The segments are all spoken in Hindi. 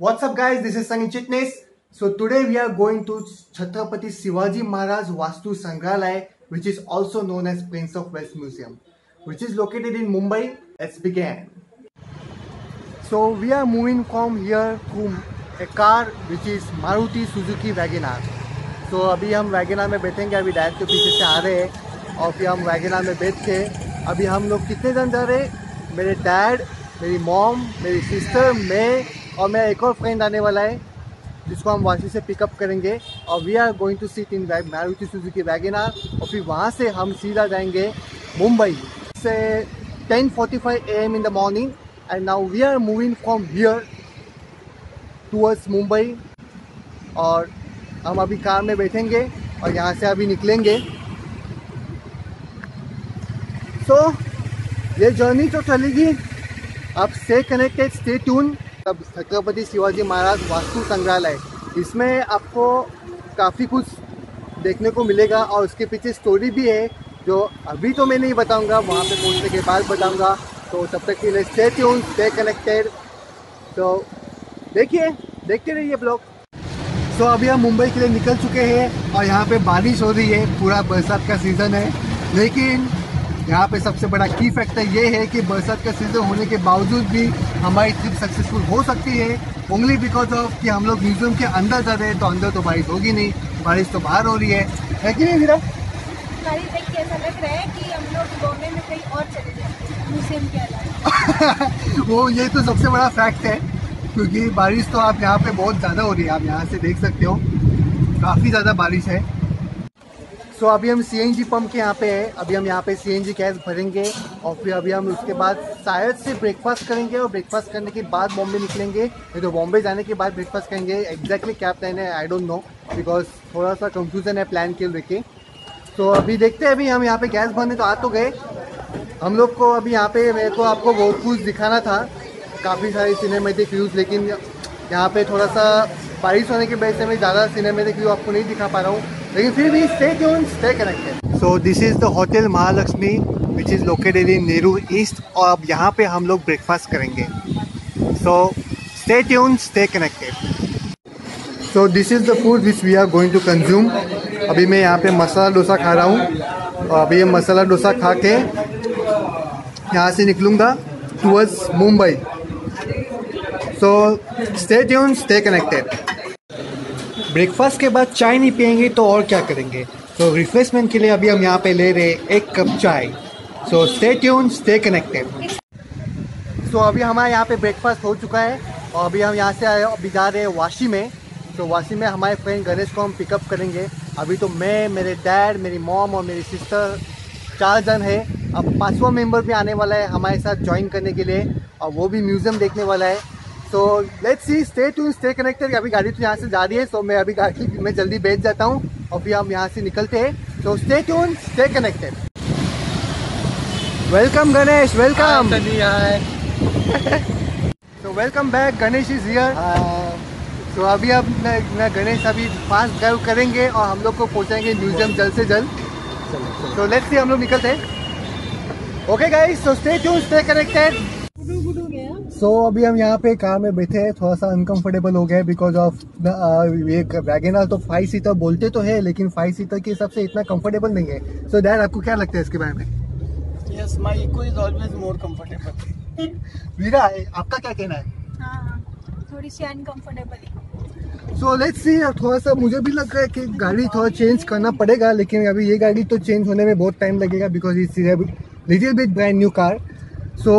What's up guys, this is Sunny Chitnis. So today we are going to Chhatrapati Shivaji Maharaj Vastu Sangrahalaya, which is also known as Prince of Wales Museum, which is located in Mumbai. Let's begin. So we are moving from here to a car which is Maruti Suzuki WagonR. So अभी हम WagonR में बैठेंगे, अभी डैड के पीछे से आ रहे हैं और फिर हम WagonR में बैठ के अभी हम लोग कितने जन जा रहे हैं, मेरे डैड, मेरी मॉम, मेरी सिस्टर, मैं और मेरा एक और फ्रेंड आने वाला है जिसको हम वाशी से पिकअप करेंगे और we are going to sit in Maruti Suzuki WagonR और फिर वहाँ से हम सीधा जाएंगे मुंबई से 10:45 AM in the morning and now we are moving from here towards Mumbai और हम अभी कार में बैठेंगे और यहाँ से अभी निकलेंगे। सो ये जर्नी तो चलेगी, आप स्टे कनेक्टेड, स्टे ट्यून। तब छत्रपति शिवाजी महाराज वास्तु संग्रहालय, इसमें आपको काफ़ी कुछ देखने को मिलेगा और उसके पीछे स्टोरी भी है जो अभी तो मैं नहीं बताऊंगा, वहाँ पे पहुँचने के बाद बताऊंगा। तो तब तक के लिए स्टे ट्यून, स्टे कनेक्टेड। तो देखते रहिए ब्लॉग। सो अभी हम मुंबई के लिए निकल चुके हैं और यहाँ पे बारिश हो रही है, पूरा बरसात का सीज़न है, लेकिन यहाँ पे सबसे बड़ा की फैक्टर ये है कि बरसात का सीज़न होने के बावजूद भी हमारी ट्रिप सक्सेसफुल हो सकती है ओनली बिकॉज ऑफ कि हम लोग म्यूजियम के अंदर जा रहे हैं। तो अंदर तो बारिश होगी नहीं, बारिश तो बाहर हो रही है कि नहीं वीरा? बारिश देख के ऐसा लग रहा है कि हम लोग बॉम्बे में कहीं और चले जाए म्यूजियम के अलावा। वो ये तो सबसे बड़ा फैक्ट है क्योंकि बारिश तो आप यहाँ पे बहुत ज़्यादा हो रही है, आप यहाँ से देख सकते हो काफ़ी ज़्यादा बारिश है। सो अभी हम CNG पंप के यहाँ पे हैं, अभी हम यहाँ पे CNG गैस भरेंगे और फिर अभी हम उसके बाद शायद से ब्रेकफास्ट करेंगे और ब्रेकफास्ट करने के बाद बॉम्बे निकलेंगे। ये तो बॉम्बे जाने के बाद ब्रेकफास्ट करेंगे, एग्जैक्टली क्या प्लान है आई डोंट नो बिकॉज थोड़ा सा कंफ्यूजन है प्लान के लेके। तो अभी देखते हैं, अभी हम यहाँ पे गैस भरने तो आ तो गए हम लोग को। अभी यहाँ पे मेरे को आपको बहुत कुछ दिखाना था, काफ़ी सारी सिनेमेटिक व्यूज़, लेकिन यहाँ पे थोड़ा सा बारिश होने की वजह से मैं ज़्यादा सिनेमेटिक व्यू आपको नहीं दिखा पा रहा हूँ, लेकिन फिर भी stay tune, stay connected. So this is the hotel Mahalakshmi which is located in Nehru east और अब यहाँ पे हम लोग ब्रेकफास्ट करेंगे। So stay tune, stay connected. So this is the food which we are going to consume. अभी मैं यहाँ पे मसाला डोसा खा रहा हूँ और अभी ये मसाला डोसा खा के यहाँ से निकलूँगा towards Mumbai. So stay tune, stay connected. Breakfast के बाद चाय नहीं पियेंगे तो और क्या करेंगे, तो रिफ्रेशमेंट के लिए अभी हम यहाँ पे ले रहे हैं 1 कप चाय। So stay tune, stay connected. So अभी हमारे यहाँ पे ब्रेकफास्ट हो चुका है और अभी हम यहाँ से अभी जा रहे हैं वाशी में। तो वाशी में हमारे फ्रेंड गणेश को हम पिकअप करेंगे। अभी तो मैं, मेरे डैड, मेरी मॉम और मेरी सिस्टर 4 जन है। अब 5वां मेंबर भी आने वाला है हमारे साथ ज्वाइन करने के लिए और वो भी म्यूज़ियम देखने वाला है। So let's see, stay tune, stay connected. अभी गाड़ी तो यहाँ से जा रही है, सो मैं अभी गाड़ी में जल्दी बैठ जाता हूँ और फिर हम यहाँ से निकलते हैं। So stay tune, stay connected. Welcome Ganesh, welcome. So welcome back, Ganesh is here. तो अभी अब गणेश अभी फास्ट ड्राइव करेंगे और हम लोग को पहुँचाएंगे म्यूजियम जल्द से जल्द। तो लेट्स सी, हम लोग निकलते हैं। Okay guys, so stay tune, stay connected. So अभी हम यहाँ पे कार में बैठे हैं, थोड़ा सा अनकंफर्टेबल हो गया बिकॉज ऑफ ये WagonR तो 5 सीटर बोलते तो है लेकिन 5 सीटर के हिसाब से इतना कंफर्टेबल नहीं है। सो डैड, आपको क्या लगता है इसके बारे में? Yes, my Eco is always more comfortable. वीरा, आपका क्या कहना है? हाँ, थोड़ी सी अनकंफर्टेबल है। सो लेट्स सी, थोड़ा सा मुझे भी लग रहा है कि गाड़ी थोड़ा चेंज करना पड़ेगा, लेकिन अभी ये गाड़ी तो चेंज होने में बहुत टाइम लगेगा because it's little bit brand new car. So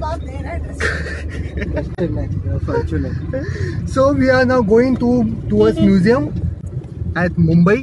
we are now going towards museum at Mumbai.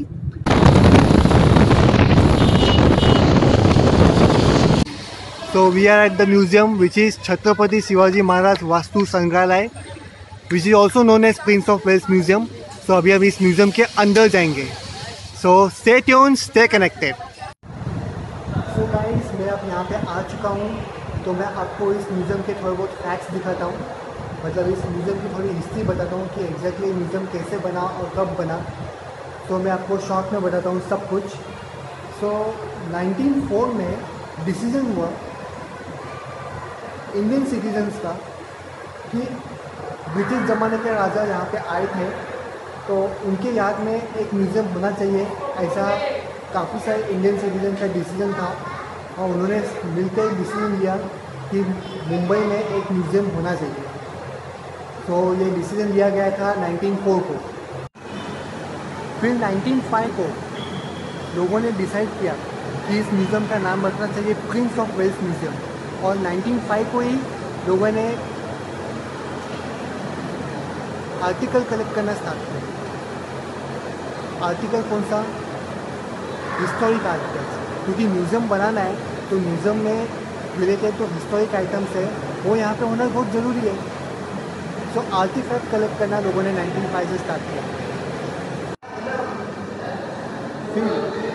So we are at the museum which is Chhatrapati Shivaji Maharaj Vastu Sangrahalaya, which is also known as Prince of Wales Museum. So अभी हम इस म्यूजियम के अंदर जाएंगे। So stay tuned, stay connected. So guys, मैं अब यहाँ पे आ चुका हूँ, तो मैं आपको इस म्यूज़ियम के थोड़े बहुत फैक्ट्स दिखाता हूँ, मतलब इस म्यूज़ियम की थोड़ी हिस्ट्री बताता हूँ कि एग्जैक्टली म्यूज़ियम कैसे बना और कब बना। तो मैं आपको शॉर्ट में बताता हूँ सब कुछ। सो 1904 में डिसीजन हुआ इंडियन सिटीजन्स का कि ब्रिटिश ज़माने के राजा यहाँ पे आए थे, तो उनके याद में एक म्यूज़ियम होना चाहिए, ऐसा काफ़ी सारे इंडियन सिटीजन का डिसीजन था और उन्होंने मिलकर डिसीजन लिया कि मुंबई में एक म्यूज़ियम होना चाहिए। तो ये डिसीजन लिया गया था 1904 को। फिर 1905 को लोगों ने डिसाइड किया कि इस म्यूज़ियम का नाम रखना चाहिए प्रिंस ऑफ वेल्स म्यूज़ियम, और 1905 को ही लोगों ने आर्टिकल कलेक्ट करना स्टार्ट किया। आर्टिकल कौन सा? हिस्टोरिक आर्टिकल्स, क्योंकि म्यूज़ियम बनाना है तो म्यूज़ियम में रिलेटेड जो हिस्टोरिक आइटम्स है वो यहाँ पे होना बहुत ज़रूरी है। तो आर्टिफैक्ट कलेक्ट करना लोगों ने 1905 से स्टार्ट किया। फिर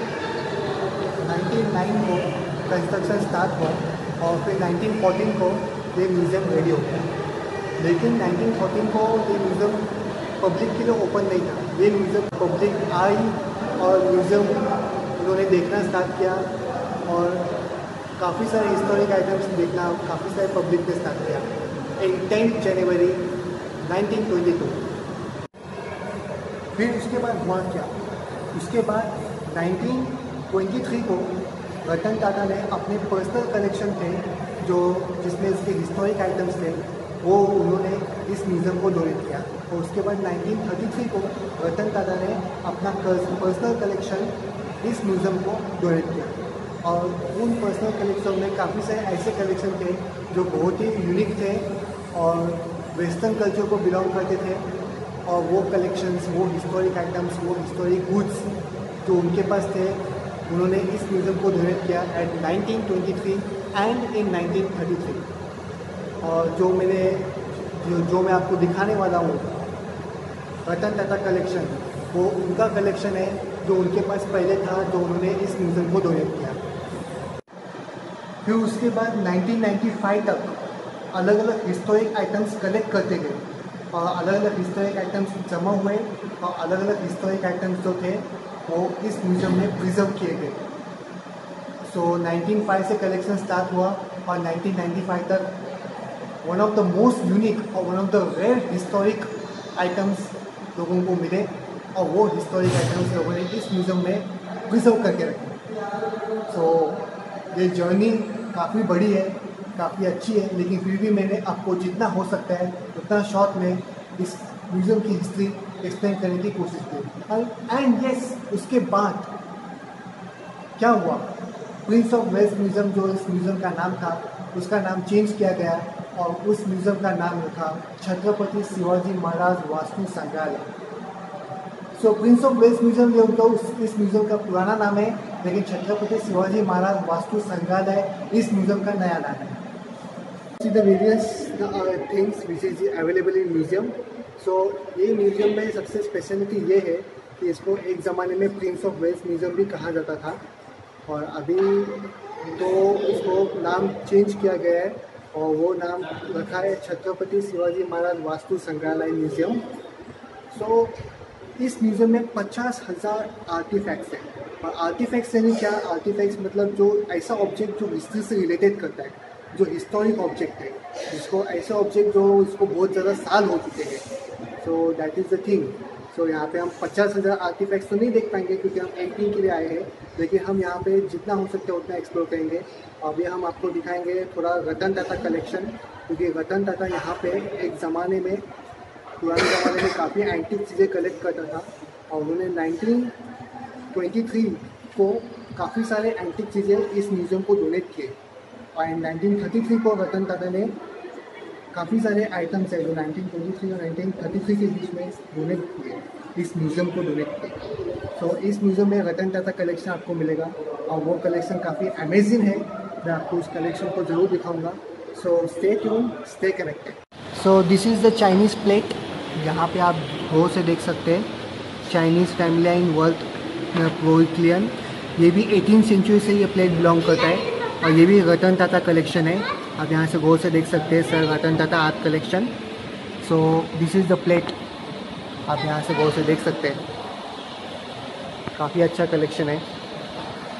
1909 को कंस्ट्रक्शन स्टार्ट हुआ और फिर 1914 को ये म्यूज़ियम रेडी हो गया। लेकिन 1914 को ये म्यूज़ियम पब्लिक के लिए ओपन नहीं था। ये म्यूज़ियम पब्लिक आई और म्यूज़ियम उन्होंने देखना स्टार्ट किया और काफ़ी सारे हिस्टोरिक आइटम्स देखना काफ़ी सारे पब्लिक ने स्टार्ट किया। इन 10 जनवरी 1922। फिर उसके बाद हुआ क्या? उसके बाद 1923 को रतन टाटा ने अपने पर्सनल कलेक्शन थे जो जिसमें इसके हिस्टोरिक आइटम्स थे वो उन्होंने इस म्यूज़ियम को डोनेट किया। और उसके बाद 1933 को रतन टाटा ने अपना पर्सनल कलेक्शन इस म्यूज़ियम को डोनेट किया। और उन पर्सनल कलेक्शन में काफ़ी सारे ऐसे कलेक्शन थे जो बहुत ही यूनिक थे और वेस्टर्न कल्चर को बिलोंग करते थे। और वो कलेक्शंस, वो हिस्टोरिक आइटम्स, वो हिस्टोरिक गुड्स जो उनके पास थे उन्होंने इस म्यूज़ियम को डोनेट किया एट 1923 एंड इन 1933। और जो मैं आपको दिखाने वाला हूँ रतन टाटा कलेक्शन, वो उनका कलेक्शन है जो उनके पास पहले था, जो उन्होंने इस म्यूज़ियम को डोनेट किया। फिर उसके बाद 1995 तक अलग अलग हिस्टोरिक आइटम्स कलेक्ट करते गए और अलग अलग हिस्टोरिक आइटम्स जमा हुए और अलग अलग हिस्टोरिक आइटम्स जो थे वो इस म्यूज़ियम में प्रिजर्व किए गए। सो 1905 से कलेक्शन स्टार्ट हुआ और 1995 तक one of the most unique और one of the rare historic items लोगों को मिले और वो हिस्टोरिक आइटम्स लोगों ने इस म्यूज़ियम में प्रिजर्व करके रखे। सो ये जर्नी काफ़ी बड़ी है, काफ़ी अच्छी है, लेकिन फिर भी मैंने आपको जितना हो सकता है उतना शॉर्ट में इस म्यूज़ियम की हिस्ट्री एक्सप्लेन करने की कोशिश की। एंड यस, उसके बाद क्या हुआ? प्रिंस ऑफ वेल्स म्यूज़ियम जो इस म्यूज़ियम का नाम था उसका नाम चेंज किया गया और उस म्यूज़ियम का नाम रखा Chhatrapati Shivaji Maharaj Vastu Sangrahalaya. So Prince of Wales museum जो तो इस म्यूज़ियम का पुराना नाम है, लेकिन छत्रपति शिवाजी महाराज वास्तु संग्रहालय इस म्यूज़ियम का नया नाम है। See the various things which is available in museum. So ये म्यूज़ियम में सबसे स्पेशलिटी ये है कि इसको एक ज़माने में प्रिंस ऑफ वेल्स म्यूज़ियम भी कहा जाता था और अभी तो इसको नाम चेंज किया गया है और वो नाम रखा है छत्रपति शिवाजी महाराज वास्तु संग्रहालय म्यूज़ियम। सो इस म्यूज़ियम में 50,000 आर्टिफैक्ट्स हैं। और आर्टिफैक्ट्स यानी क्या? आर्टिफैक्ट्स मतलब जो ऐसा ऑब्जेक्ट जो हिस्ट्री से रिलेटेड करता है, जो हिस्टोरिक ऑब्जेक्ट है, जिसको ऐसा ऑब्जेक्ट जो इसको बहुत ज़्यादा साल हो चुके हैं। So that is the thing. So यहाँ पे हम 50,000 आर्टिफैक्ट्स तो नहीं देख पाएंगे क्योंकि हम एंट्री के लिए आए हैं, लेकिन हम यहाँ पे जितना हो सकता है उतना एक्सप्लोर करेंगे। अभी हम आपको दिखाएंगे थोड़ा रतन टाटा कलेक्शन, क्योंकि रतन टाटा यहाँ पे एक ज़माने में, पुराने ज़माने में काफ़ी एंटीक चीज़ें कलेक्ट करता था और उन्होंने 1923 को काफ़ी सारे एंटीक चीज़ें इस म्यूज़ियम को डोनेट किए। और 1933 को रतन टाटा ने काफ़ी सारे आइटम्स है जो 1923 और 1933 के बीच में डोनेट किए, इस म्यूज़ियम को डोनेट किए। तो इस म्यूज़ियम में रतन टाटा कलेक्शन आपको मिलेगा और वो कलेक्शन काफ़ी अमेजिंग है। मैं आपको उस कलेक्शन को ज़रूर दिखाऊंगा। So stay tune, stay connected. So this is the Chinese plate. यहाँ पे आप गौर से देख सकते हैं Chinese family in world porcelain. ये भी 18th सेंचुरी से ये प्लेट बिलोंग करता है और ये भी रतन टाटा कलेक्शन है। आप यहाँ से गौर से देख सकते हैं sir Ratan Tata art collection. So this is the plate, आप यहाँ से गौर से देख सकते हैं, काफ़ी अच्छा कलेक्शन है,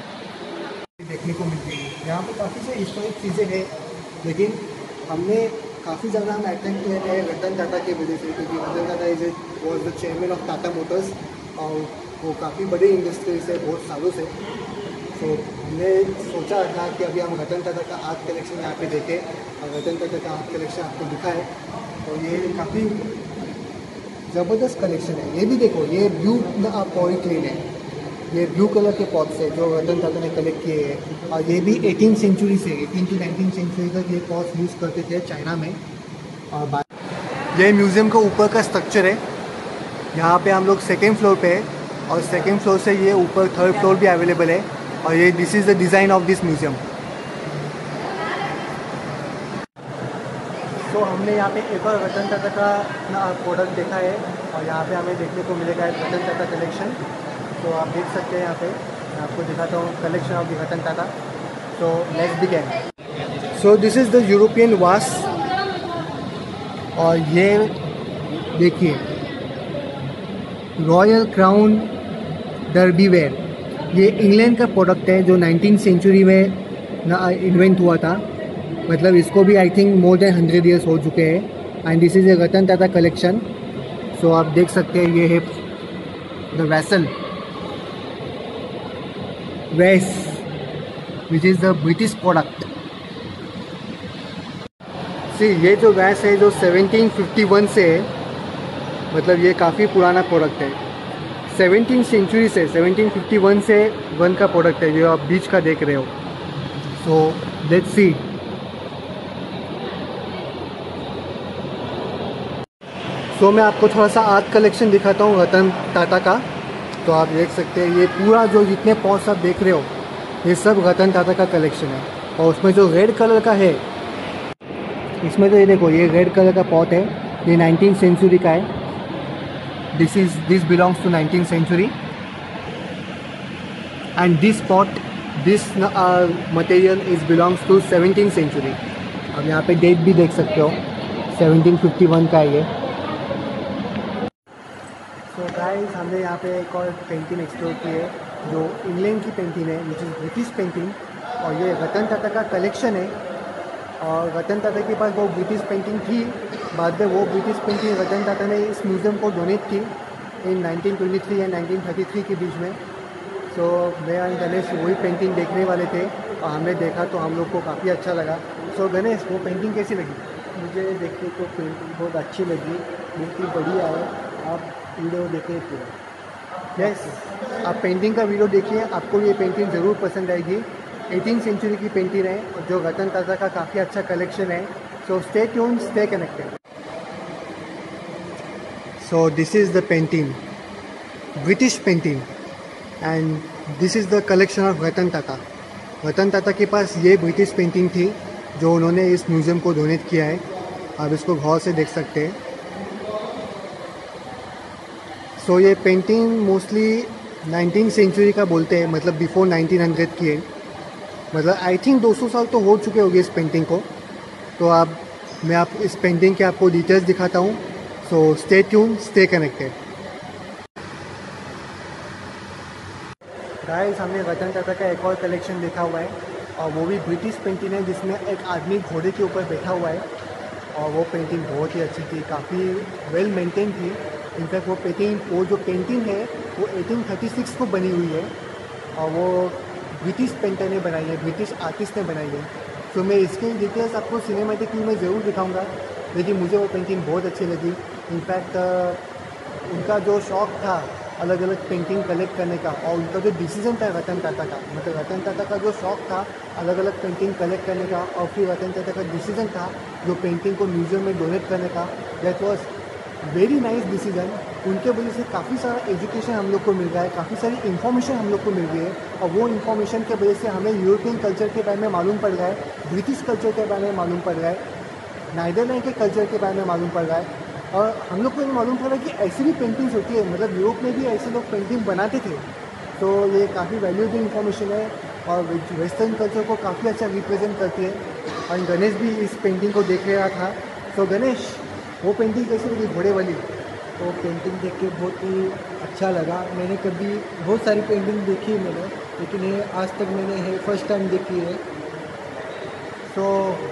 देखने को मिलती है। यहाँ पर काफ़ी सारी हिस्टोरिक चीज़ें हैं, लेकिन हमने काफ़ी ज़्यादा हम अटेंड किए थे रतन टाटा की वजह से, क्योंकि Ratan Tata was the chairman of Tata Motors और वो काफ़ी बड़ी इंडस्ट्री से बहुत सालों से। तो हमने सोचा था कि अभी हम रतन टाटा का आर्ट कलेक्शन यहाँ पे देखें, और रतन टाटा का आर्ट कलेक्शन आपको दिखाए। और ये काफ़ी ज़बरदस्त कलेक्शन है। ये भी देखो, ये ब्लू पॉलीक्लीन है, ये ब्लू कलर के पॉट्स है जो रतन टाटा ने कलेक्ट किए हैं। और ये भी 18 सेंचुरी से 18 to 19 सेंचुरी तक ये पॉट्स यूज़ करते थे चाइना में। और ये म्यूज़ियम का ऊपर का स्ट्रक्चर है। यहाँ पे हम लोग सेकेंड फ्लोर पे है, और सेकेंड फ्लोर से ये ऊपर थर्ड फ्लोर भी अवेलेबल है। और ये this is the design of this museum. तो हमने यहाँ पे एक और रतन टाटा का प्रोडक्ट देखा है, और यहाँ पे हमें देखने को मिलेगा एक रतन टाटा कलेक्शन। तो आप देख सकते हैं यहाँ पे, मैं आपको दिखाता हूँ collection of the Ratan Tata. तो let's begin. So this is the European vase, और ये देखिए रॉयल क्राउन डर्बी वेयर, ये इंग्लैंड का प्रोडक्ट है जो 19वीं सेंचुरी में इन्वेंट हुआ था। मतलब इसको भी I think more than 100 years हो चुके हैं। And this is a Ratan Tata collection. So आप देख सकते हैं ये है the vessel vase which is the British product. See ये जो वैस है जो 1751 से है, मतलब ये काफ़ी पुराना प्रोडक्ट है। 17वीं सेंचुरी से 1751 से वन का प्रोडक्ट है जो आप बीच का देख रहे हो। सो लेट्स सी। सो मैं आपको थोड़ा सा आर्ट कलेक्शन दिखाता हूँ रतन टाटा का। तो आप देख सकते हैं ये पूरा जो जितने पॉट्स आप देख रहे हो ये सब रतन टाटा का कलेक्शन है। और उसमें जो रेड कलर का है, इसमें तो ये देखो ये रेड कलर का पॉट है, ये 19वीं सेंचुरी का है। दिस बिलोंग्स टू 19वीं century. And this pot, this material is belongs to 17वीं सेंचुरी। अब यहाँ पे डेट भी देख सकते हो, 1751 का है ये। तो गाइस हमने यहाँ पे एक और पेंटिंग एक्सप्लोर की है जो इंग्लैंड की पेंटिंग है, विच इज़ ब्रिटिश पेंटिंग। और ये रतन टाटा का कलेक्शन है। और रतन टाटा के पास वो ब्रिटिश पेंटिंग थी, बाद में वो ब्रिटिश पेंटिंग रतन टाटा ने इस म्यूज़ियम को डोनेट की इन 1923 एंड 1933 के बीच में। सो मैं और गणेश वही पेंटिंग देखने वाले थे, और हमने देखा तो हम लोग को काफ़ी अच्छा लगा। सो गणेश, वो पेंटिंग कैसी लगी? मुझे देखने को पेंटिंग बहुत अच्छी लगी, बहुत ही बढ़िया है। आप वीडियो देखिए पूरा। यस, आप पेंटिंग का वीडियो देखिए, आपको ये पेंटिंग ज़रूर पसंद आएगी। 18वीं सेंचुरी की पेंटिंग है और जो रतन टाटा का काफ़ी अच्छा कलेक्शन है। So stay tuned, stay connected. So this is the painting, British painting, and this is the collection of Ratan Tata. Ratan Tata के पास ये ब्रिटिश पेंटिंग थी जो उन्होंने इस म्यूज़ियम को डोनेट किया है। आप इसको गौर से देख सकते हैं। सो ये पेंटिंग मोस्टली 19वीं सेंचुरी का बोलते हैं, मतलब बिफोर 1900 की है। मतलब आई थिंक 200 साल तो हो चुके होंगे इस पेंटिंग को। तो मैं आप इस पेंटिंग के आपको डिटेल्स दिखाता हूँ। So stay tune, stay connected. Guys, हमने रतन टाटा का एक और कलेक्शन देखा हुआ है, और वो भी ब्रिटिश पेंटिंग है जिसमें एक आदमी घोड़े के ऊपर बैठा हुआ है। और वो पेंटिंग बहुत ही अच्छी थी, काफ़ी वेल मेंटेन थी। इनफैक्ट वो जो पेंटिंग है वो 1836 को बनी हुई है, और वो ब्रिटिश पेंटर ने बनाई है, ब्रिटिश आर्टिस्ट ने बनाई है। तो मैं इसकी डिटेल्स आपको सिनेमैटिक व्यू में ज़रूर दिखाऊंगा, लेकिन मुझे वो पेंटिंग बहुत अच्छी लगी। इनफैक्ट उनका जो शौक़ था अलग अलग पेंटिंग कलेक्ट करने का, और उनका जो डिसीजन था रतन टाटा का, मतलब रतन टाटा का जो शौक़ था अलग अलग पेंटिंग कलेक्ट करने का, और फिर रतन टाटा का डिसीजन था जो पेंटिंग को म्यूज़ियम में डोनेट करने का, that was very nice decision. उनके वजह से काफ़ी सारा एजुकेशन हम लोग को मिल रहा है, काफ़ी सारी इन्फॉर्मेशन हम लोग को मिल रही है, और वो इन्फॉर्मेशन के वजह से हमें यूरोपियन कल्चर के बारे में मालूम पड़ रहा है, ब्रिटिश कल्चर के बारे में मालूम पड़ रहा है, नीदरलैंड के कल्चर के बारे में मालूम पड़ रहा है। और हम लोग को ये मालूम पड़ा कि ऐसी भी पेंटिंग्स होती है, मतलब यूरोप में भी ऐसे लोग पेंटिंग बनाते थे। तो ये काफ़ी वैल्यूएबल इन्फॉर्मेशन है, और वेस्टर्न कल्चर को काफ़ी अच्छा रिप्रेजेंट करती है। और गणेश भी इस पेंटिंग को देख रहा था। तो गणेश, वो पेंटिंग कैसी लगी, घोड़े वाली? तो पेंटिंग देख के बहुत ही अच्छा लगा। मैंने कभी बहुत सारी पेंटिंग देखी है मैंने, लेकिन ये आज तक मैंने फर्स्ट टाइम देखी है। तो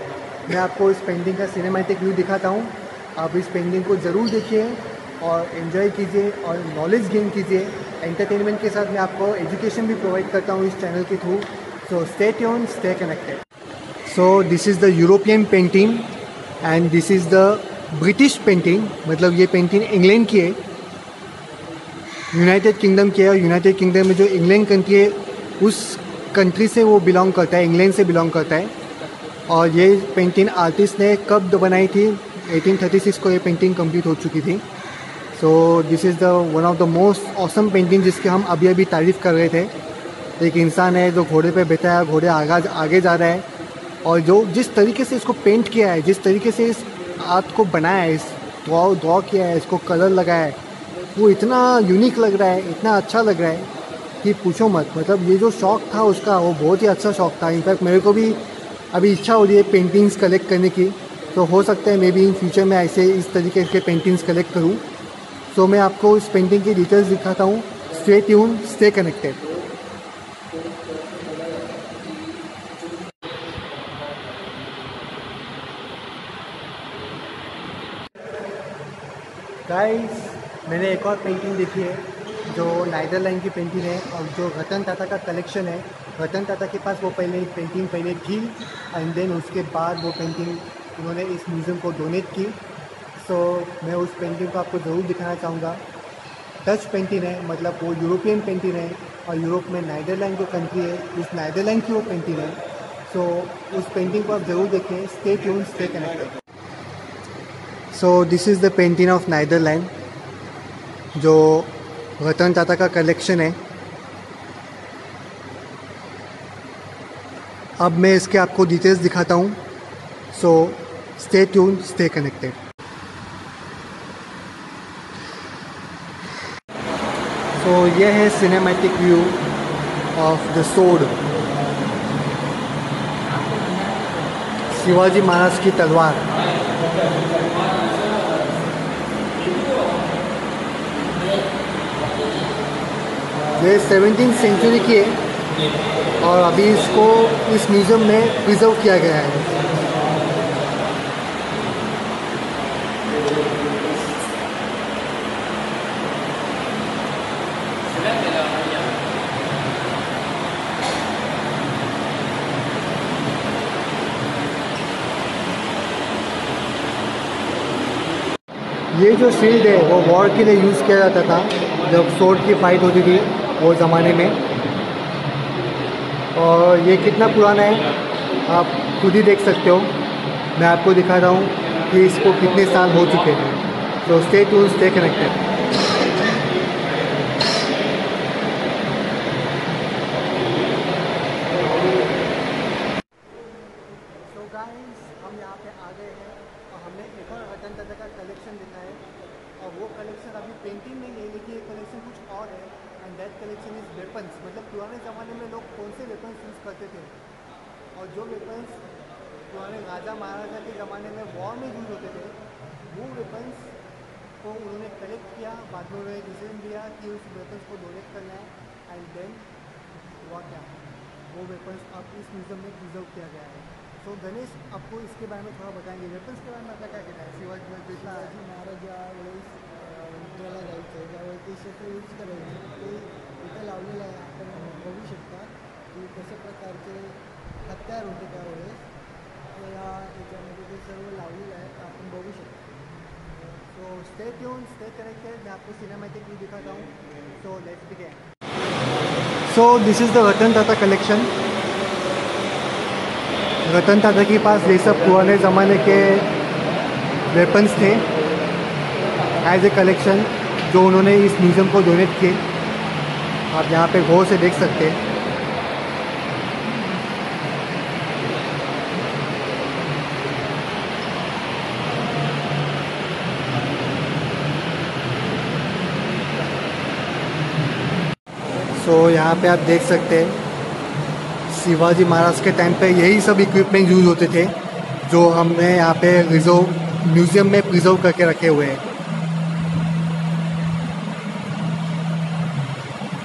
मैं आपको इस पेंटिंग का सिनेमैटिक व्यू दिखाता हूँ। आप इस पेंटिंग को ज़रूर देखिए और एंजॉय कीजिए और नॉलेज गेन कीजिए। एंटरटेनमेंट के साथ मैं आपको एजुकेशन भी प्रोवाइड करता हूँ इस चैनल के through. So stay tuned, stay connected. So this is the European painting and this is the British painting. मतलब ये पेंटिंग इंग्लैंड की है, यूनाइटेड किंगडम की है। और यूनाइटेड किंगडम में जो इंग्लैंड कंट्री है उस कंट्री से वो बिलोंग करता है, इंग्लैंड से बिलोंग करता है। और ये पेंटिंग आर्टिस्ट ने कब बनाई थी? 1836 को ये पेंटिंग कंप्लीट हो चुकी थी। So this is the one of the most awesome painting जिसके हम अभी अभी तारीफ़ कर रहे थे। एक इंसान है जो घोड़े पे बैठा है, घोड़े आगे जा रहा है, और जो जिस तरीके से इसको पेंट किया है, जिस तरीके से इस आर्ट को बनाया है, इस ड्रॉ किया है, इसको कलर लगाया है, वो इतना यूनिक लग रहा है, इतना अच्छा लग रहा है कि पूछो मत। मतलब ये जो शौक़ था उसका, वो बहुत ही अच्छा शौक़ था। इनफैक्ट मेरे को भी अभी इच्छा हो रही है पेंटिंग्स कलेक्ट करने की। तो हो सकता है मे बी इन फ्यूचर में ऐसे इस तरीके के पेंटिंग्स कलेक्ट करूं। सो मैं आपको इस पेंटिंग की डिटेल्स दिखाता हूं। Stay tune, stay connected. Guys, मैंने एक और पेंटिंग देखी है जो नीदरलैंड की पेंटिंग है और जो रतन टाटा का कलेक्शन है। रतन टाटा के पास वो एक पेंटिंग पहले थी एंड देन उसके बाद वो पेंटिंग उन्होंने इस म्यूज़ियम को डोनेट की। सो मैं उस पेंटिंग को आपको ज़रूर दिखाना चाहूँगा। डच पेंटिंग है, मतलब वो यूरोपियन पेंटिंग है और यूरोप में नीदरलैंड जो कंट्री है उस नीदरलैंड की वो पेंटिंग है। सो उस पेंटिंग को आप ज़रूर देखें। Stay tune, stay connected. So this is the painting of Netherland जो रतन टाटा का कलेक्शन है। अब मैं इसके आपको डिटेल्स दिखाता हूँ। So stay tune, stay connected. So ये है cinematic view of the sword, Shivaji Maharaj की तलवार। ये 17वीं सेंचुरी की है और अभी इसको इस म्यूज़ियम में प्रिजर्व किया गया है। ये जो शील्ड है वो वॉर के लिए यूज़ किया जाता था, जब सोर्ड की फाइट होती थी वो ज़माने में। और ये कितना पुराना है आप खुद ही देख सकते हो। मैं आपको दिखा रहा हूँ कि इसको कितने साल हो चुके हैं। तो स्टे ट्यून्ड, स्टे कनेक्टेड। तो गाइस, हम यहाँ पे आ गए हैं और हमने एक और रतन टाटा का कलेक्शन देखा है। और वो कलेक्शन अभी पेंटिंग नहीं है, लेकिन ये कलेक्शन कुछ और है। And that collection is weapons. मतलब पुराने ज़माने में लोग कौन से वेपन्स यूज़ करते थे और जो वेपन्स पुराने राजा महाराजा के ज़माने में वॉर में यूज़ होते थे, वो वेपन्स को उन्होंने कलेक्ट किया। बाद में उन्होंने डिसीजन दिया कि उस वेपन्स को डोनेट करना है। एंड देन हुआ क्या, वो वेपन्स अब इस म्यूज़ियम में प्रिजर्व किया गया है। तो गणेश आपको इसके बारे में थोड़ा बताएंगे, वेपन्स के बारे में आपका क्या कहना है? शिवाजी महाराज ज्यावेळेस युद्धाला जायचं त्यावेळेस ते शस्त्र यूज करायचे, ते इथं लावलेलं आहे. आपण बघू शकता की कशा प्रकारचे हत्यार होते त्यावेळेस. या याच्यामध्ये ते सर्व लावलेलं आहे, आपण बघू शकता. So stay tune, stay connected. मैं आपको सिनेमैटिक व्यू दिखाता हूँ। So let's begin. So this is the Ratan Tata collection. Ratan Tata के पास ये सब पुराने ज़माने के वेपन्स थे एज ए कलेक्शन, जो उन्होंने इस म्यूज़ियम को डोनेट किए। आप यहाँ पे गौर से देख सकते हैं। सो यहाँ पे आप देख सकते हैं शिवाजी महाराज के टाइम पे यही सब इक्विपमेंट यूज़ होते थे जो हमने यहाँ पे रिजर्व म्यूज़ियम में प्रिजर्व करके रखे हुए हैं।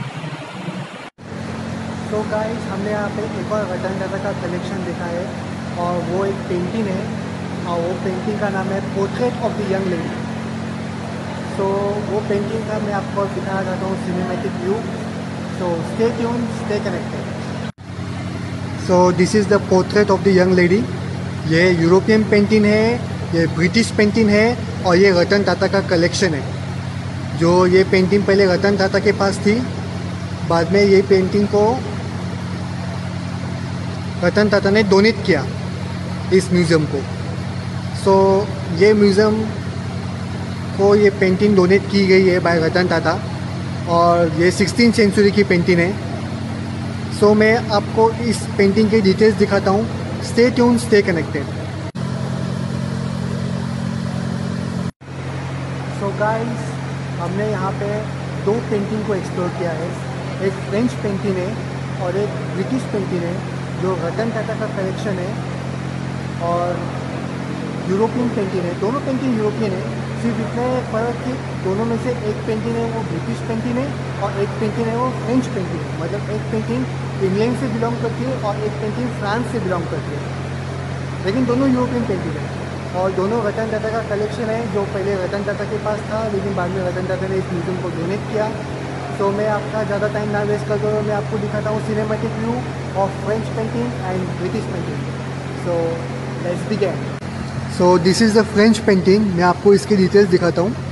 तो गाइस, हमने यहाँ पे एक और रतन टाटा का कलेक्शन देखा है और वो एक पेंटिंग है और वो पेंटिंग का नाम है portrait of the young lady. So वो पेंटिंग का मैं आपको दिखाना चाहता हूँ cinematic view. So stay tune, stay connected. So this is the portrait of the young lady. ये यूरोपियन पेंटिंग है, ये ब्रिटिश पेंटिंग है और ये रतन टाटा का कलेक्शन है। जो ये पेंटिंग पहले रतन टाटा के पास थी, बाद में ये पेंटिंग को रतन टाटा ने डोनेट किया इस म्यूज़ियम को। सो ये म्यूज़ियम को ये पेंटिंग डोनेट की गई है बाय रतन टाटा और ये 16th सेंचुरी की पेंटिंग है। सो मैं आपको इस पेंटिंग के डिटेल्स दिखाता हूँ। Stay tune, stay connected. So guys, हमने यहाँ पे दो पेंटिंग को एक्सप्लोर किया है। एक फ्रेंच पेंटिंग है और एक ब्रिटिश पेंटिंग है जो रतन टाटा का कलेक्शन है और यूरोपियन पेंटिंग है। दोनों पेंटिंग यूरोपियन है, सिर्फ इतना फ़र्क कि दोनों में से एक पेंटिंग है वो ब्रिटिश पेंटिंग है और एक पेंटिंग है वो फ्रेंच पेंटिंग है। मतलब एक पेंटिंग इंग्लैंड से बिलोंग करती है और एक पेंटिंग फ्रांस से बिलोंग करती है, लेकिन दोनों यूरोपियन पेंटिंग है और दोनों रतन टाटा का कलेक्शन है जो पहले रतन टाटा के पास था, लेकिन बाद में रतन टाटा ने इस म्यूज़ियम को डोनेट किया। तो मैं आपका ज़्यादा टाइम ना वेस्ट करता हूँ, मैं आपको दिखाता हूँ cinematic view of French painting and British painting. So let's begin. So this is the French painting. मैं आपको इसके डिटेल्स दिखाता हूँ।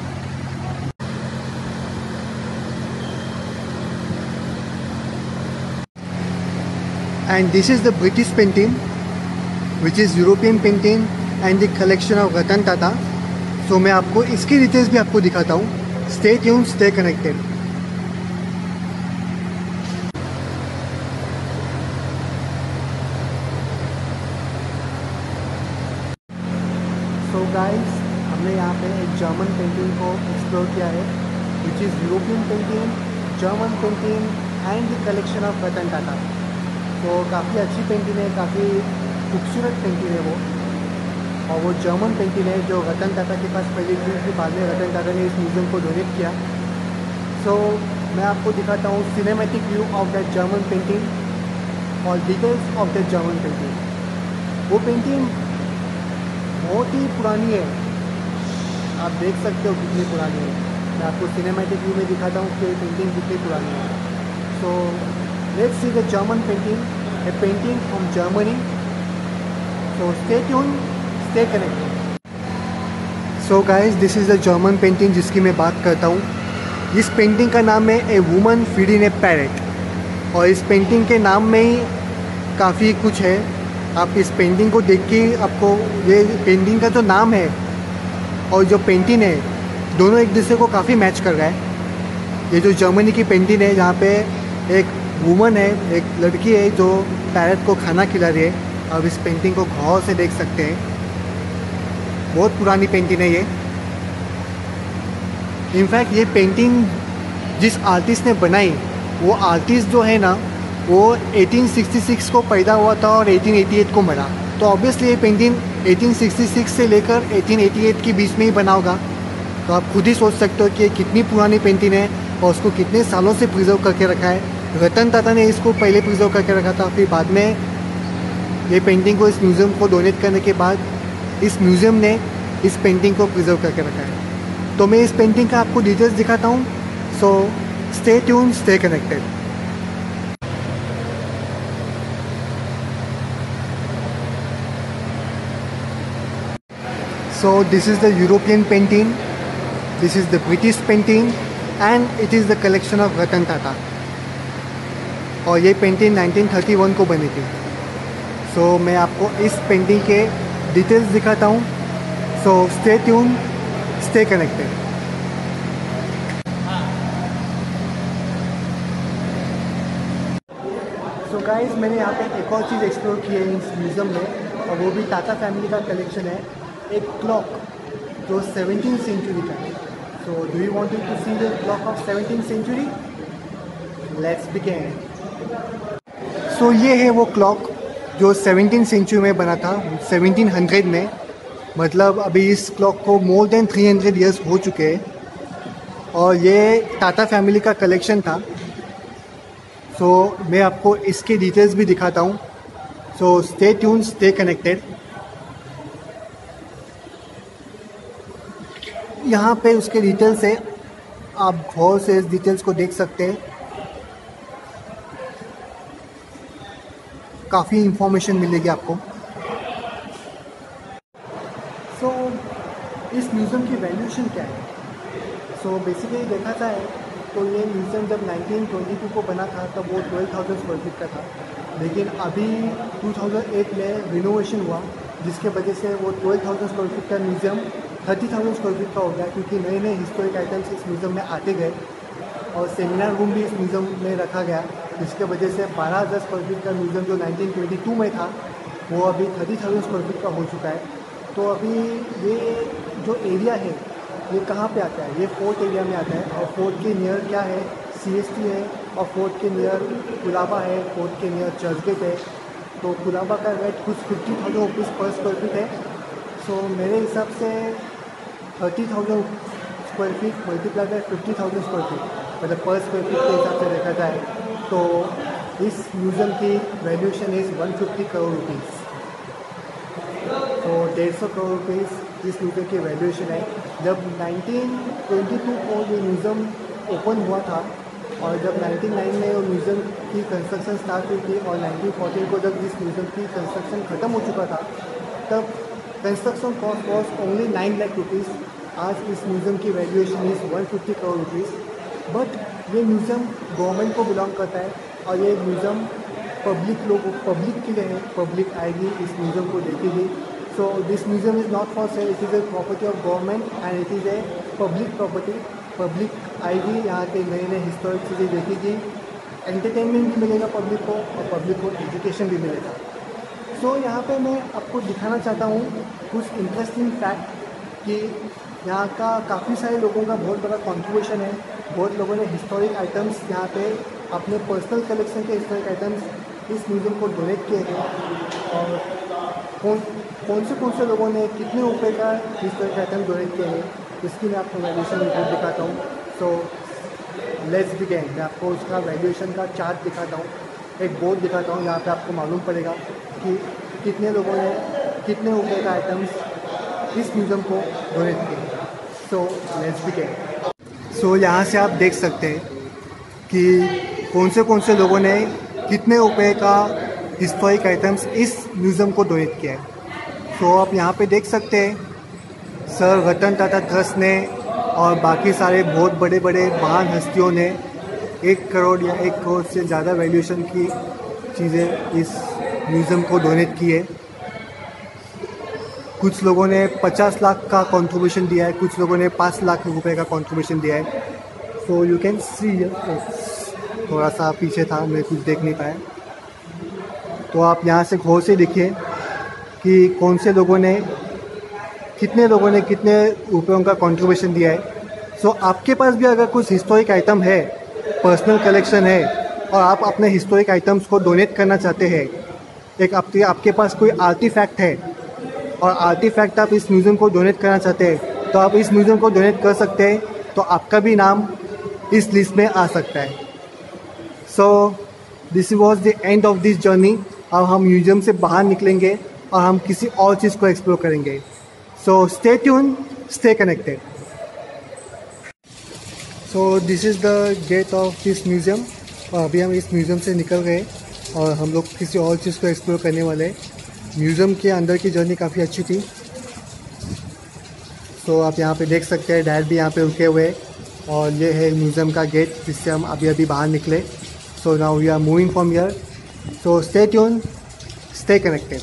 And this is the British painting which is European painting and the collection of Ratan Tata. So मैं आपको इसकी डिटेल्स भी आपको दिखाता हूँ। Stay tune, stay connected. So guys, हमने यहाँ पे एक जर्मन पेंटिंग को एक्सप्लोर किया है which is European painting, German painting and the collection of Ratan Tata. तो काफ़ी अच्छी पेंटिंग है, काफ़ी खूबसूरत पेंटिंग है वो, और वो जर्मन पेंटिंग है जो रतन टाटा के पास पहले थी, फिर बाद में रतन टाटा ने इस म्यूज़ियम को डोनेट किया। सो मैं आपको दिखाता हूँ cinematic view of that German painting और details of that German painting. वो पेंटिंग बहुत ही पुरानी है, आप देख सकते हो कितनी पुरानी है। मैं आपको सिनेमैटिक व्यू में दिखाता हूँ कि पेंटिंग कितनी पुरानी है। So let's see the German painting, a painting from Germany. So stay tune, stay connected. So guys, this is the German painting जिसकी मैं बात करता हूँ। इस पेंटिंग का नाम है a woman feeding a parrot और इस पेंटिंग के नाम में ही काफ़ी कुछ है। आप इस पेंटिंग को देख के आपको ये पेंटिंग का जो नाम है और जो पेंटिंग है दोनों एक दूसरे को काफ़ी मैच कर रहा है। ये जो जर्मनी की पेंटिंग है जहाँ पे एक वुमन है, एक लड़की है जो पैरेट को खाना खिला रही है। आप इस पेंटिंग को गौर से देख सकते हैं, बहुत पुरानी पेंटिंग है ये। इनफैक्ट ये पेंटिंग जिस आर्टिस्ट ने बनाई, वो आर्टिस्ट जो है ना वो 1866 को पैदा हुआ था और 1888 को मरा। तो ऑब्वियसली ये पेंटिंग 1866 से लेकर 1888 के बीच में ही बना होगा। तो आप खुद ही सोच सकते हो कि ये कितनी पुरानी पेंटिंग है और उसको कितने सालों से प्रिजर्व करके रखा है। रतन टाटा ने इसको पहले प्रिजर्व करके रखा था, फिर बाद में ये पेंटिंग को इस म्यूज़ियम को डोनेट करने के बाद इस म्यूज़ियम ने इस पेंटिंग को प्रिजर्व करके रखा है। तो मैं इस पेंटिंग का आपको डिटेल्स दिखाता हूँ। So stay tune, stay connected. So this is the European painting, this is the British painting and it is the collection of Ratan Tata। और ये पेंटिंग 1931 को बनी थी। सो मैं आपको इस पेंटिंग के डिटेल्स दिखाता हूँ। So stay tune, stay connected. So guys, मैंने यहाँ पे एक और चीज़ एक्सप्लोर की है इस म्यूज़ियम में और वो भी टाटा फैमिली का कलेक्शन है। एक क्लॉक जो 17th सेंचुरी का है। So do you want to see the clock of 17th century? Let's begin. So ये है वो क्लॉक जो 17th सेंचुरी में बना था, 1700 में। मतलब अभी इस क्लॉक को मोर देन 300 ईयर्स हो चुके हैं और ये टाटा फैमिली का कलेक्शन था। सो मैं आपको इसके डिटेल्स भी दिखाता हूँ। So stay tune, stay connected. यहाँ पे उसके डिटेल्स है, आप गौर से इस डिटेल्स को देख सकते हैं। काफ़ी इंफॉर्मेशन मिलेगी आपको। सो इस म्यूज़ियम की वैल्यूएशन क्या है? सो बेसिकली देखा जाए तो ये म्यूज़ियम जब 1922 को बना था तब वो 12,000 स्क्वायर फीट का था, लेकिन अभी 2008 में रिनोवेशन हुआ जिसके वजह से वो 12,000 स्क्वायर फीट का म्यूज़ियम 30,000 स्क्वायर फीट का हो गया, क्योंकि नए नए हिस्टोरिक आइटम्स इस म्यूज़ियम में आते गए और सेमिनार रूम भी इस म्यूज़ियम में रखा गया, जिसके वजह से 12,000 स्क्वायर फीट का म्यूज़ियम जो 1922 में था वो अभी 30,000 स्क्वायर फीट का हो चुका है। तो अभी ये जो एरिया है ये कहाँ पे आता है? ये फोर्ट एरिया में आता है, और फोर्ट के नियर क्या है? CST है, और फोर्ट के नियर कुलाबा है, फोर्ट के नियर चर्चगेट है। तो कुलाबा का रेट कुछ 50,000 रुपीज़ पर स्क्वायर फीट है। सो मेरे हिसाब से 30,000 square feet multiply by 50,000 square feet, मतलब पर स्क्वायर फीट के हिसाब से देखा जाए तो इस म्यूज़ियम की वैल्यूएशन इज़ 150 करोड़ रुपीज़। तो 150 करोड़ रुपीज़ इस म्यूज़ियम की वैल्यूएशन है। जब 1922 को ये म्यूज़ियम ओपन हुआ था, और जब 1909 में वो म्यूज़ियम की कंस्ट्रक्शन स्टार्ट हुई थी, और 1914 को जब इस म्यूज़ियम की कंस्ट्रक्शन ख़त्म हो चुका था, तब construction cost was only 9 lakh rupees. आज इस म्यूज़ियम की valuation is 150 crore rupees. But ये म्यूज़ियम गवर्नमेंट को बिलोंग करता है, और ये म्यूज़ियम पब्लिक के लिए है। पब्लिक आएगी, इस म्यूज़ियम को देखेगी। So this museum is not for sale, it is a property of government and it is a public property. Public आएगी, यहाँ के नए नए हिस्टोरिक चीज़ें देखेगी, एंटरटेनमेंट भी मिलेगा पब्लिक को, और पब्लिक को एजुकेशन भी मिलेगा। सो यहाँ पे मैं आपको दिखाना चाहता हूँ कुछ इंटरेस्टिंग फैक्ट कि यहाँ का काफ़ी सारे लोगों का बहुत बड़ा कंट्रीब्यूशन है। बहुत लोगों ने हिस्टोरिक आइटम्स यहाँ पे अपने पर्सनल कलेक्शन के हिस्टोरिक आइटम्स इस म्यूज़ियम को डोनेट किए हैं, और कौन से लोगों ने कितने रुपए का हिस्टोरिक आइटम डोनेट किए हैं इसकी मैं आपको वैल्यूएशन रिपोर्ट दिखाता हूँ। So let's begin. मैं आपको उसका वैल्यूएशन का चार्ट दिखाता हूँ, एक बोर्ड दिखाता हूँ, यहाँ पे आपको मालूम पड़ेगा कि कितने लोगों ने कितने रुपए का आइटम्स इस म्यूज़ियम को डोनेट किए। सो लेट्स बिगिन। सो यहाँ से आप देख सकते हैं कि कौन से लोगों ने कितने रुपए का हिस्टोरिक आइटम्स इस म्यूज़ियम को डोनेट किया है। तो आप यहाँ पे देख सकते हैं सर रतन टाटा ट्रस्ट ने और बाकी सारे बहुत बड़े बड़े महान हस्तियों ने 1 करोड़ या 1 करोड़ से ज़्यादा वैल्यूएशन की चीज़ें इस म्यूज़ियम को डोनेट की है। कुछ लोगों ने 50 लाख का कंट्रीब्यूशन दिया है, कुछ लोगों ने 5 लाख रुपए का कंट्रीब्यूशन दिया है। सो यू कैन सी, थोड़ा सा पीछे था, मैं कुछ देख नहीं पाया। तो आप यहाँ से गौर से देखिए कि कितने लोगों ने कितने रुपयों का कंट्रीब्यूशन दिया है। सो आपके पास भी अगर कुछ हिस्टोरिक आइटम है, पर्सनल कलेक्शन है, और आप अपने हिस्टोरिक आइटम्स को डोनेट करना चाहते हैं, एक आपके पास कोई आर्टिफैक्ट है और आर्टिफैक्ट आप इस म्यूज़ियम को डोनेट करना चाहते हैं, तो आप इस म्यूज़ियम को डोनेट कर सकते हैं, तो आपका भी नाम इस लिस्ट में आ सकता है। So this was the end of this journey. अब हम म्यूज़ियम से बाहर निकलेंगे और हम किसी और चीज़ को एक्सप्लोर करेंगे। So stay tune, stay connected. So this is the gate of this museum. और अभी हम इस म्यूज़ियम से निकल गए और हम लोग किसी और चीज़ को एक्सप्लोर करने वाले हैं। म्यूज़ियम के अंदर की जर्नी काफ़ी अच्छी थी। सो आप यहाँ पे देख सकते हैं डैड भी यहाँ पे रुके हुए हैं, और ये है म्यूज़ियम का गेट जिससे हम अभी बाहर निकले। So now we are moving from here. So stay tune, stay connected.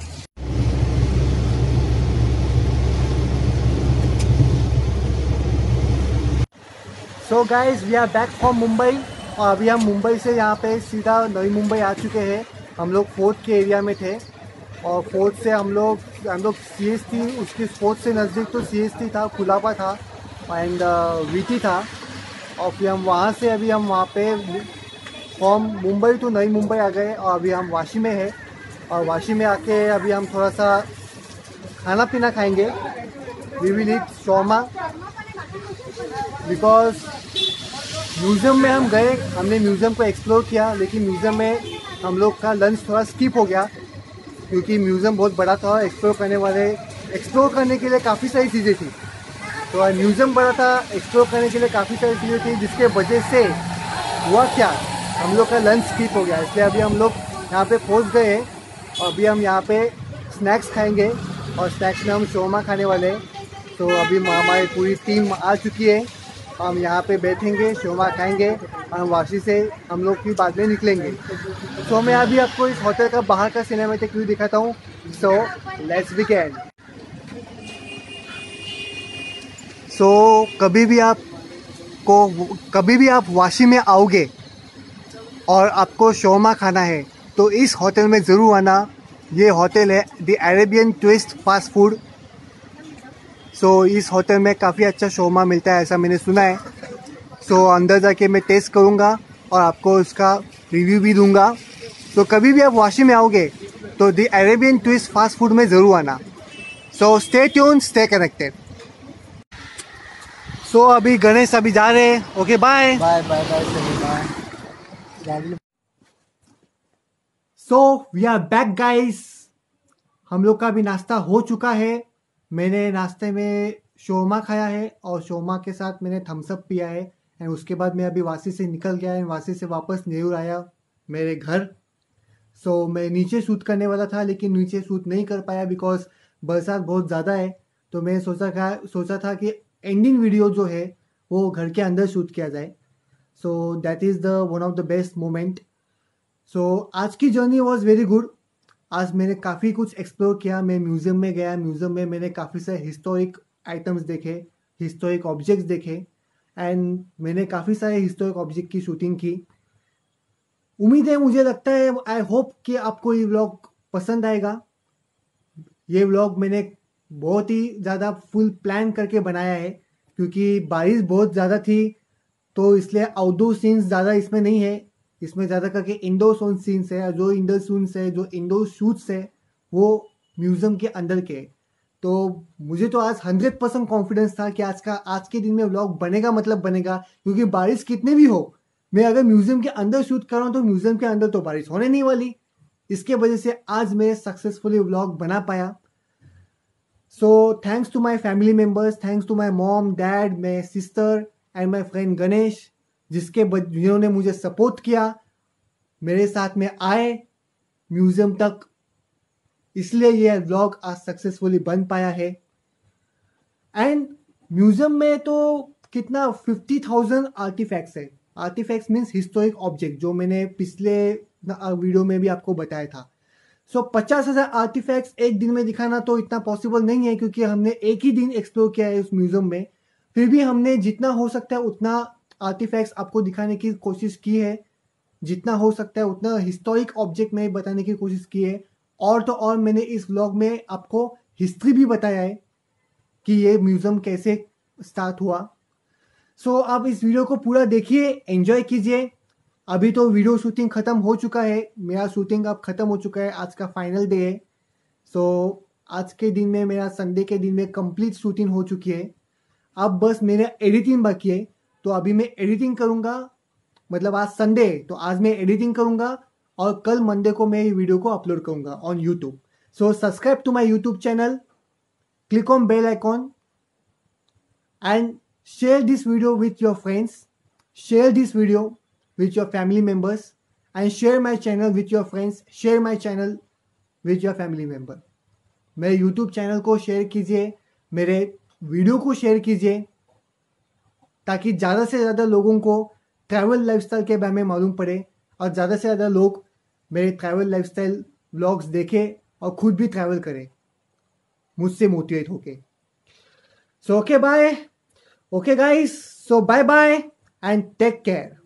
So guys we are back from Mumbai, और अभी हम मुंबई से यहाँ पे सीधा नई मुंबई आ चुके हैं। हम लोग फोर्ट के एरिया में थे, और फोर्ट से हम लोग CST, उसके फोर्ट से नज़दीक तो CST था, कुलाबा था एंड वीटी था, और फिर हम वहाँ से अभी हम वहाँ पे फ्रॉम मुंबई टू नई मुंबई आ गए, और अभी हम वाशी में है। और वाशी में आके अभी हम थोड़ा सा खाना पीना खाएंगे। We will eat shawarma, because museum में हम गए, हमने म्यूज़ियम को एक्सप्लोर किया, लेकिन म्यूज़ियम में हम लोग का लंच थोड़ा स्किप हो गया, क्योंकि म्यूज़ियम बहुत बड़ा था, एक्सप्लोर करने के लिए काफ़ी सारी चीज़ें थी। तो म्यूज़ियम बड़ा था, एक्सप्लोर करने के लिए काफ़ी सारी चीज़ें थी, जिसके वजह से हुआ क्या, हम लोग का लंच स्किप हो गया। इसलिए अभी हम लोग यहाँ पे पहुँच गए हैं और अभी हम यहाँ पे स्नैक्स खाएंगे और स्नैक्स में हम शोरमा खाने वाले हैं। तो अभी हमारी पूरी टीम आ चुकी है, हम यहाँ पे बैठेंगे, शोरमा खाएंगे और वाशी से हम लोग भी बाद में निकलेंगे। सो मैं अभी आपको इस होटल का बाहर का सिनेमैटिक व्यू दिखाता हूँ। So let's begin. सो कभी भी आप वाशी में आओगे और आपको शोरमा खाना है तो इस होटल में ज़रूर आना। ये होटल है the Arabian twist fast food. So इस होटल में काफ़ी अच्छा शोरमा मिलता है, ऐसा मैंने सुना है। सो अंदर जाके मैं टेस्ट करूँगा और आपको उसका रिव्यू भी दूंगा। तो कभी भी आप वाशी में आओगे तो the Arabian twist fast food में ज़रूर आना। So stay tune, stay connected. So अभी गणेश अभी जा रहे हैं। Okay bye bye bye bye bye. So we are back guys. हम लोग का भी नाश्ता हो चुका है। मैंने नाश्ते में शोरमा खाया है और शोरमा के साथ मैंने थम्स अप पिया है। एंड उसके बाद मैं अभी वासी से निकल गया एंड वासी से वापस नेहरू आया मेरे घर। सो मैं नीचे शूट करने वाला था लेकिन नीचे शूट नहीं कर पाया बिकॉज बरसात बहुत ज़्यादा है। तो मैं सोचा था कि एंडिंग वीडियो जो है वो घर के अंदर शूट किया जाए। So that is the one of the best moment. So आज की जर्नी वॉज वेरी गुड। आज मैंने काफ़ी कुछ एक्सप्लोर किया। मैं म्यूज़ियम में गया, म्यूज़ियम में मैंने काफ़ी सारे हिस्टोरिक आइटम्स देखे, हिस्टोरिक ऑब्जेक्ट्स देखे एंड मैंने काफ़ी सारे हिस्टोरिक ऑब्जेक्ट की शूटिंग की। उम्मीद है, मुझे लगता है, आई होप कि आपको ये व्लॉग पसंद आएगा। ये व्लॉग मैंने बहुत ही ज़्यादा फुल प्लान करके बनाया है क्योंकि बारिश बहुत ज़्यादा थी, तो इसलिए आउटडोर सीन्स ज़्यादा इसमें नहीं है। इसमें ज़्यादा करके इंडोर सीन्स है। जो इंडोर सीन्स है, जो इंडोर शूट्स है, वो म्यूज़ियम के अंदर के। तो मुझे तो आज 100% कॉन्फिडेंस था कि आज के दिन में व्लॉग बनेगा, मतलब बनेगा, क्योंकि बारिश कितने भी हो, मैं अगर म्यूज़ियम के अंदर शूट कर रहा हूँ तो म्यूज़ियम के अंदर तो बारिश होने नहीं वाली। इसके वजह से आज मैं सक्सेसफुली व्लॉग बना पाया। So thanks to my family members, thanks to my mom, dad, my sister and my friend Ganesh, जिन्होंने मुझे सपोर्ट किया, मेरे साथ में आए म्यूज़ियम तक। इसलिए ये व्लॉग आज सक्सेसफुली बन पाया है। एंड म्यूज़ियम में तो कितना 50,000 आर्टिफैक्ट्स है। आर्टिफैक्ट्स मीन्स हिस्टोरिक ऑब्जेक्ट, जो मैंने पिछले वीडियो में भी आपको बताया था। सो 50,000 आर्टिफैक्ट्स एक दिन में दिखाना तो इतना पॉसिबल नहीं है क्योंकि हमने एक ही दिन एक्सप्लोर किया है उस म्यूज़ियम में। फिर भी हमने जितना हो सकता है उतना आर्टिफैक्ट्स आपको दिखाने की कोशिश की है, जितना हो सकता है उतना हिस्टोरिक ऑब्जेक्ट में बताने की कोशिश की है। और तो और मैंने इस व्लॉग में आपको हिस्ट्री भी बताया है कि ये म्यूज़ियम कैसे स्टार्ट हुआ। सो आप इस वीडियो को पूरा देखिए, एंजॉय कीजिए। अभी तो वीडियो शूटिंग ख़त्म हो चुका है, मेरा शूटिंग अब ख़त्म हो चुका है, आज का फाइनल डे है। सो आज के दिन में, मेरा संडे के दिन में कंप्लीट शूटिंग हो चुकी है। अब बस मेरा एडिटिंग बाकी है, तो अभी मैं एडिटिंग करूँगा। मतलब आज संडे है तो आज मैं एडिटिंग करूँगा और कल मंडे को मैं ये वीडियो को अपलोड करूँगा on YouTube. So subscribe to my YouTube channel, click on bell icon and share this video with your friends, share this video with your family members and share my channel with your friends, share my channel with your family member। मेरे YouTube चैनल को शेयर कीजिए, मेरे वीडियो को शेयर कीजिए, ताकि ज़्यादा से ज़्यादा लोगों को ट्रैवल लाइफस्टाइल के बारे में मालूम पड़े और ज़्यादा से ज़्यादा लोग मेरे ट्रैवल लाइफस्टाइल व्लॉग्स देखें और खुद भी ट्रैवल करें मुझसे मोटिवेट होके। So okay bye, okay guys, so bye bye and take care.